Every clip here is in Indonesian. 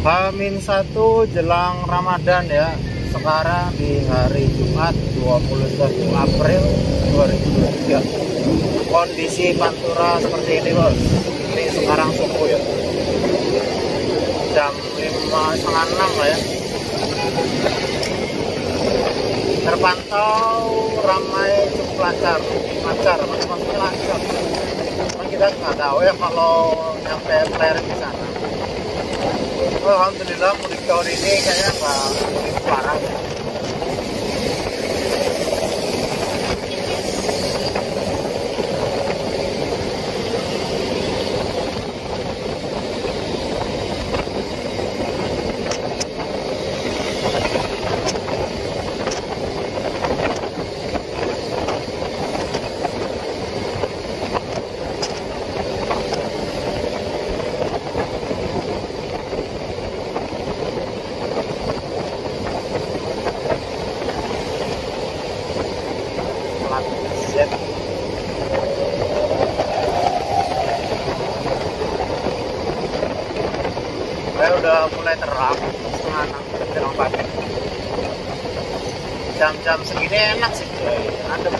H-1 jelang Ramadan ya. Sekarang di hari Jumat 21 April 2023. Kondisi Pantura seperti ini bos. Ini sekarang subuh ya. Jam 5.30 lah ya. Terpantau ramai, cukup lancar, maksudnya lancar. Cuman kita nggak tahu ya kalau nyampe flare di sana. Alhamdulillah mudik tahun ini kayaknya nggak mudik parah. Saya udah mulai terang setengah 6 menjelang pagi. Jam-jam segini enak sih cuy, adem.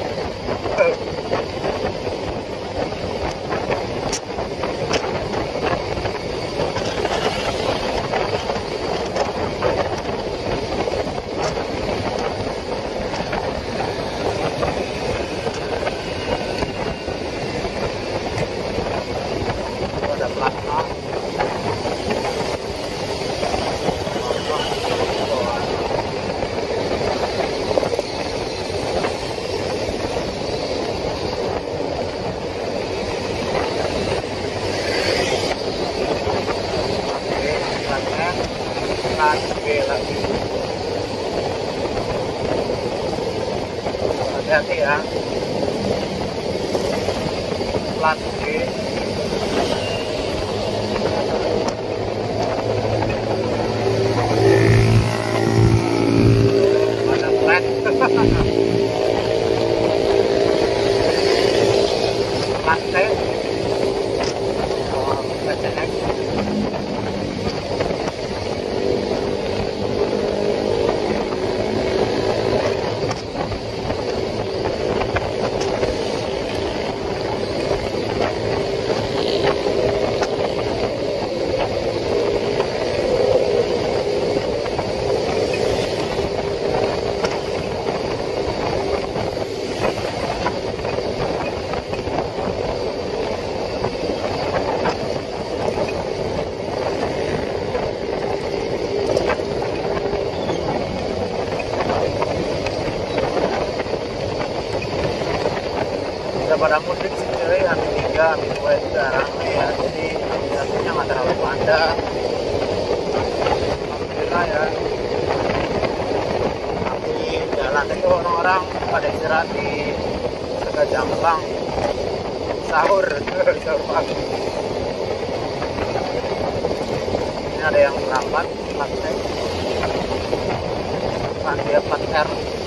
Ada plasma. Lagi hati-hati ya, plat G ada plat plat T PCX. Pada mudik sih cuy, H3, H2 juga ramai ya, jadi jatuhnya nggak terlalu padat. Alhamdulillah ya. Tapi jalan itu orang-orang pada istirahat di Harga Jambang, sahur pagi. Ini ada yang berangkat, plat T, dia plat R.